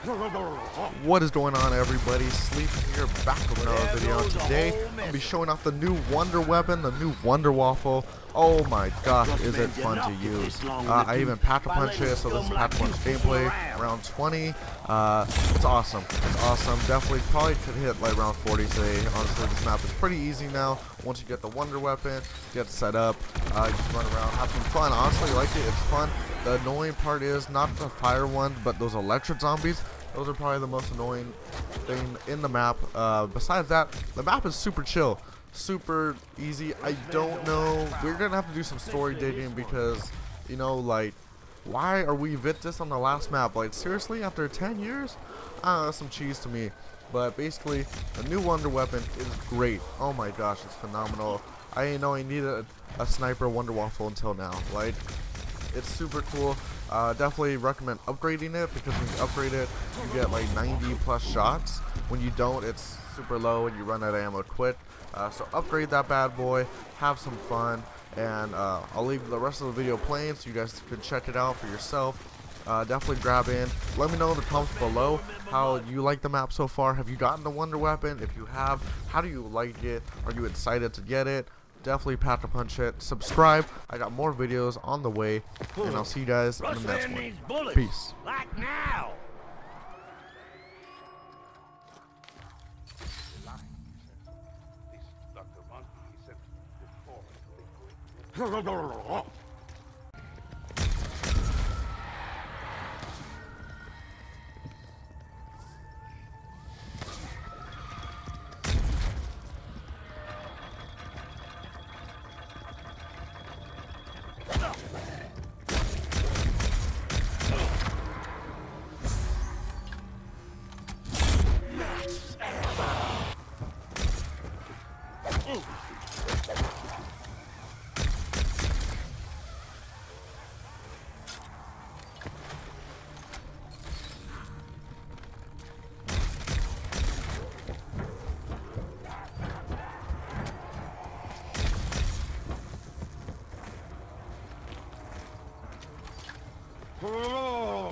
What is going on, everybody? Sleep here, back with another video. Today I'm gonna be showing off the new Wonder Weapon, the new Wonder Waffle. Oh my gosh, is it fun to use. I even Pack-a-Punch it, so this is Pack-a-Punch gameplay, round 20. It's awesome. It's awesome. Definitely probably could hit like round 40 today. Honestly, this map is pretty easy now. Once you get the Wonder Weapon, get set up, just run around, have some fun. Honestly, like it's fun. The annoying part is not the fire ones, but those electric zombies. Those are probably the most annoying thing in the map. Besides that, the map is super chill, super easy. I don't know. We're gonna have to do some story digging because, you know, like, why are we Vitus on the last map? Like, seriously, after 10 years? That's some cheese to me. But basically, the new Wonder Weapon is great. Oh my gosh, it's phenomenal. I didn't know I needed a sniper Wonder Waffle until now. Like, it's super cool. Definitely recommend upgrading it because when you upgrade it, you get like 90 plus shots. When you don't, it's super low and you run out of ammo quick. So upgrade that bad boy, have some fun, and I'll leave the rest of the video playing so you guys can check it out for yourself. Definitely grab in. Let me know in the comments below how you like the map so far. Have you gotten the Wonder Weapon? If you have, how do you like it? Are you excited to get it? Definitely Pack-a-Punch it. Subscribe. I got more videos on the way, and I'll see you guys in the next one. Peace. Like now. Oh!